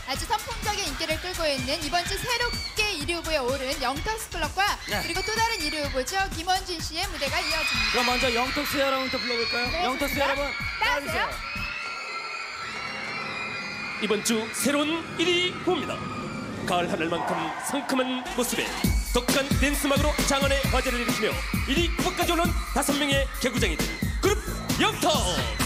아주 선풍적인 인기를 끌고 있는 이번 주 새롭게 1위 후보에 오른 영턱스 클럽과 네. 그리고 또 다른 1위 후보죠. 김원준 씨의 무대가 이어집니다. 그럼 먼저 영턱스 여러분부터 불러볼까요? 네, 영턱스 좋습니다. 여러분 따라주세요. 이번 주 새로운 1위 후보입니다. 가을 하늘만큼 상큼한 모습에 독특한 댄스 음악으로 장안의 화제를 일으키며 1위 후보까지 오른 5명의 개구쟁이들 그룹 영턱.